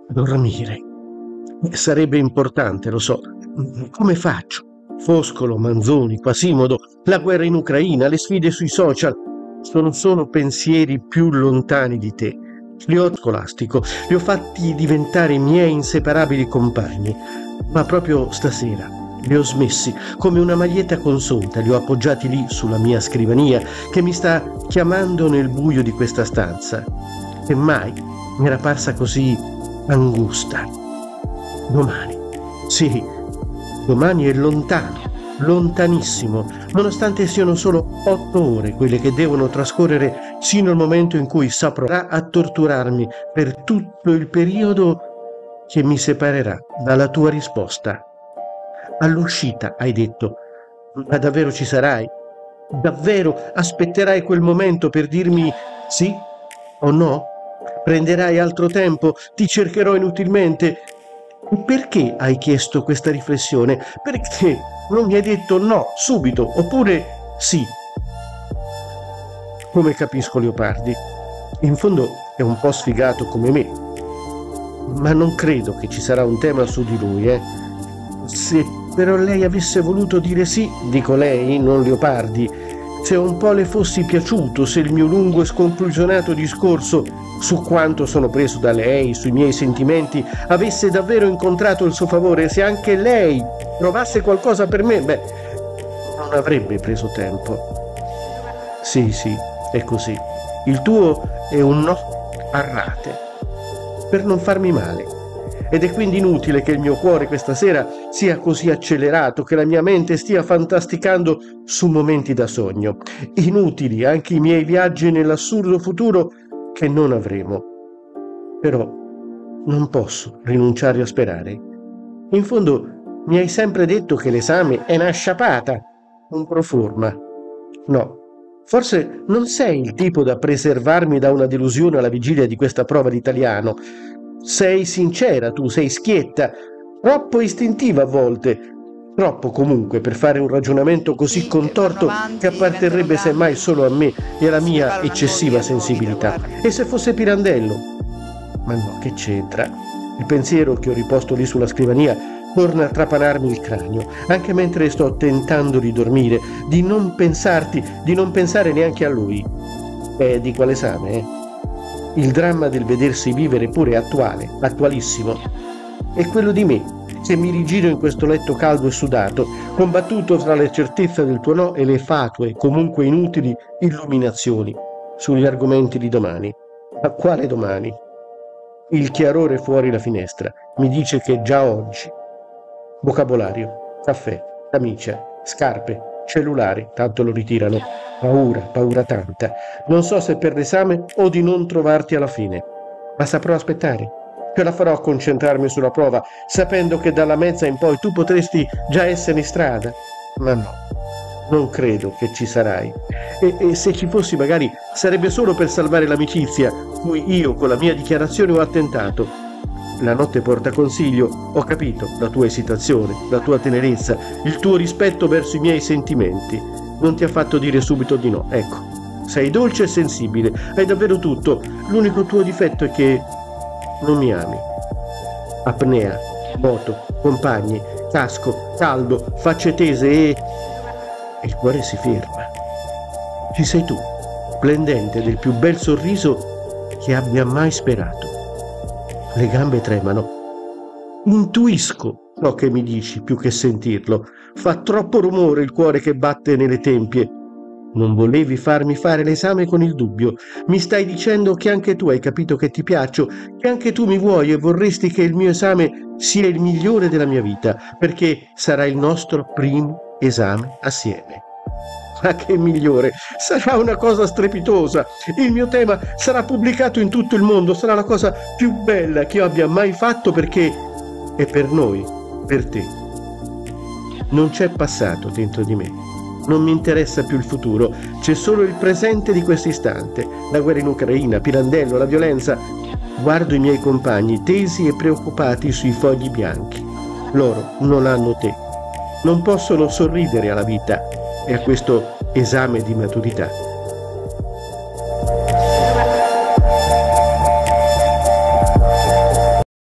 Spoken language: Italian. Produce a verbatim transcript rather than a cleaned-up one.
Dormire. Sarebbe importante, lo so. Come faccio? Foscolo, Manzoni, Quasimodo, la guerra in Ucraina, le sfide sui social. Sono solo pensieri più lontani di te. Li ho scolastico, li ho fatti diventare i miei inseparabili compagni. Ma proprio stasera li ho smessi, come una maglietta consunta, li ho appoggiati lì sulla mia scrivania, che mi sta chiamando nel buio di questa stanza. E mai mi era parsa così angusta. Domani, sì, domani è lontano, lontanissimo, nonostante siano solo otto ore quelle che devono trascorrere sino al momento in cui saprà a torturarmi per tutto il periodo che mi separerà dalla tua risposta. All'uscita hai detto, ma davvero ci sarai? Davvero aspetterai quel momento per dirmi sì o no? Prenderai altro tempo? Ti cercherò inutilmente? Perché hai chiesto questa riflessione? Perché non mi hai detto no subito, oppure sì? Come capisco Leopardi, in fondo è un po' sfigato come me, ma non credo che ci sarà un tema su di lui, eh? Se però lei avesse voluto dire sì, dico lei, non Leopardi, se un po' le fossi piaciuto, se il mio lungo e sconclusionato discorso su quanto sono preso da lei, sui miei sentimenti, avesse davvero incontrato il suo favore, se anche lei provasse qualcosa per me, beh, non avrebbe preso tempo. Sì, sì, è così. Il tuo è un no a rate, per non farmi male. Ed è quindi inutile che il mio cuore questa sera sia così accelerato, che la mia mente stia fantasticando su momenti da sogno. Inutili anche i miei viaggi nell'assurdo futuro che non avremo. Però non posso rinunciare a sperare. In fondo mi hai sempre detto che l'esame è una sciapata, un proforma. No, forse non sei il tipo da preservarmi da una delusione alla vigilia di questa prova d'italiano. Sei sincera, tu sei schietta, troppo istintiva a volte, troppo comunque per fare un ragionamento così contorto che apparterrebbe semmai solo a me e alla mia eccessiva sensibilità. E se fosse Pirandello? Ma no, che c'entra? Il pensiero che ho riposto lì sulla scrivania torna a trapanarmi il cranio, anche mentre sto tentando di dormire, di non pensarti, di non pensare neanche a lui. Eh, dico all'esame, eh? Il dramma del vedersi vivere pure è attuale, attualissimo. È quello di me, che mi rigiro in questo letto caldo e sudato, combattuto tra le certezze del tuo no e le fatue, comunque inutili, illuminazioni sugli argomenti di domani. Ma quale domani? Il chiarore fuori la finestra mi dice che già oggi. Vocabolario, caffè, camicia, scarpe, cellulari, tanto lo ritirano. Paura, paura tanta. Non so se per l'esame o di non trovarti alla fine. Ma saprò aspettare. Ce la farò a concentrarmi sulla prova, sapendo che dalla mezza in poi tu potresti già essere in strada. Ma no, non credo che ci sarai. E, e se ci fossi magari sarebbe solo per salvare l'amicizia, cui io con la mia dichiarazione ho attentato. La notte porta consiglio, ho capito la tua esitazione, la tua tenerezza, il tuo rispetto verso i miei sentimenti. Non ti ha fatto dire subito di no, ecco. Sei dolce e sensibile, hai davvero tutto. L'unico tuo difetto è che non mi ami. Apnea, moto, compagni, casco, caldo, facce tese e... e il cuore si ferma. Ci sei tu, splendente del più bel sorriso che abbia mai sperato. Le gambe tremano. Intuisco ciò che mi dici più che sentirlo. Fa troppo rumore il cuore che batte nelle tempie. Non volevi farmi fare l'esame con il dubbio. Mi stai dicendo che anche tu hai capito che ti piaccio, che anche tu mi vuoi e vorresti che il mio esame sia il migliore della mia vita, perché sarà il nostro primo esame assieme. Ma che migliore! Sarà una cosa strepitosa. Il mio tema sarà pubblicato in tutto il mondo, sarà la cosa più bella che io abbia mai fatto, perché è per noi, per te. Non c'è passato dentro di me, non mi interessa più il futuro, c'è solo il presente di questo istante, la guerra in Ucraina, Pirandello, la violenza. Guardo i miei compagni tesi e preoccupati sui fogli bianchi. Loro non hanno te, non possono sorridere alla vita e a questo esame di maturità.